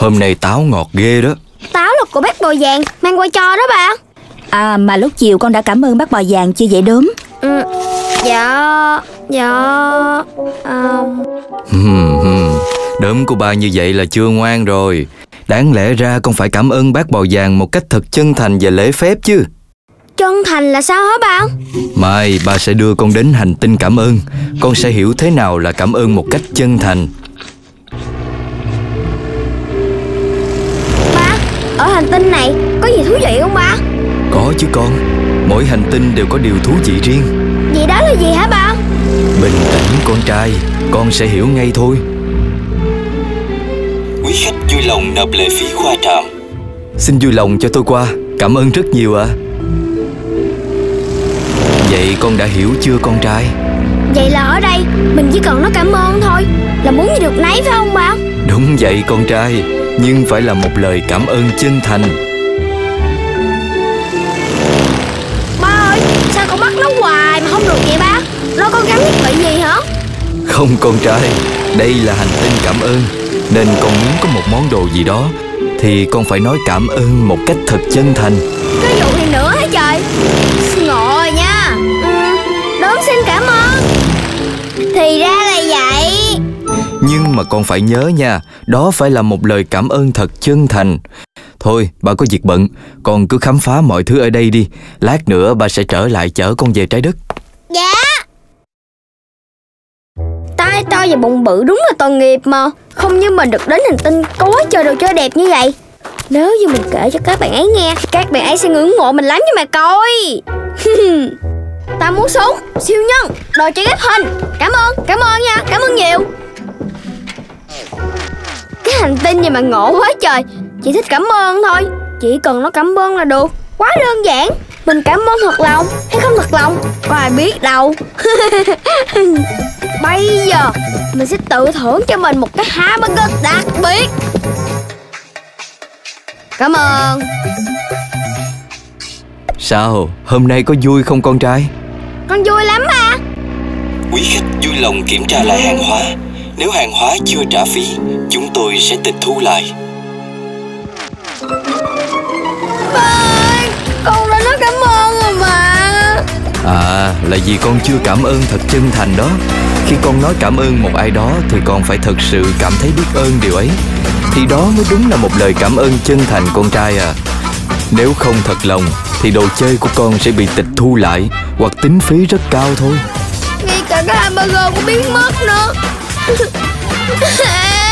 Hôm nay táo ngọt ghê đó. Táo là của bác bò vàng mang qua cho đó ba. À mà lúc chiều con đã cảm ơn bác bò vàng chưa vậy Đốm? Dạ Đốm của ba như vậy là chưa ngoan rồi. Đáng lẽ ra con phải cảm ơn bác bò vàng một cách thật chân thành và lễ phép chứ. Chân thành là sao hả ba? Mai ba sẽ đưa con đến hành tinh cảm ơn. Con sẽ hiểu thế nào là cảm ơn một cách chân thành. Ba, ở hành tinh này có gì thú vị không ba? Có chứ con. Mỗi hành tinh đều có điều thú vị riêng. Vậy đó là gì hả ba? Bình tĩnh con trai, con sẽ hiểu ngay thôi. Quý khách vui lòng nộp lệ phí khoa trạm. Xin vui lòng cho tôi qua. Cảm ơn rất nhiều ạ. Vậy con đã hiểu chưa con trai? Vậy là ở đây mình chỉ cần nói cảm ơn thôi, là muốn gì được nấy phải không ba? Đúng vậy con trai, nhưng phải là một lời cảm ơn chân thành. Ba ơi, sao con bắt nó hoài mà không được vậy ba? Nó có gắn thiết bị gì hả? Không con trai, đây là hành tinh cảm ơn, nên con muốn có một món đồ gì đó thì con phải nói cảm ơn một cách thật chân thành. Cái vụ này nữa hả trời? Ngộ rồi nha. Đốm xin cảm ơn. Thì ra là vậy. Nhưng mà con phải nhớ nha, đó phải là một lời cảm ơn thật chân thành. Thôi, ba có việc bận, con cứ khám phá mọi thứ ở đây đi. Lát nữa ba sẽ trở lại chở con về trái đất. Dạ. Tai to và bụng bự đúng là tội nghiệp mà. Không như mình được đến hành tinh có quá trời đồ chơi đẹp như vậy. Nếu như mình kể cho các bạn ấy nghe, các bạn ấy sẽ ngưỡng mộ mình lắm cho mà coi. Ta muốn súng, siêu nhân, đồ chơi ghép hình. Cảm ơn nha, cảm ơn nhiều. Cái hành tinh gì mà ngộ quá trời. Chỉ thích cảm ơn thôi. Chỉ cần nó cảm ơn là được. Quá đơn giản. Mình cảm ơn thật lòng hay không thật lòng có ai biết đâu. Bây giờ mình sẽ tự thưởng cho mình một cái hamburger đặc biệt. Cảm ơn. Sao, hôm nay có vui không con trai? Con vui lắm ba. Quý khách vui lòng kiểm tra lại hàng hóa. Nếu hàng hóa chưa trả phí, chúng tôi sẽ tịch thu lại. Ba ơi, con đã nói cảm ơn rồi mà. À, là vì con chưa cảm ơn thật chân thành đó. Khi con nói cảm ơn một ai đó thì con phải thật sự cảm thấy biết ơn điều ấy. Thì đó mới đúng là một lời cảm ơn chân thành con trai à. Nếu không thật lòng thì đồ chơi của con sẽ bị tịch thu lại hoặc tính phí rất cao thôi. Ngay cả cái hamburger cũng biến mất nữa.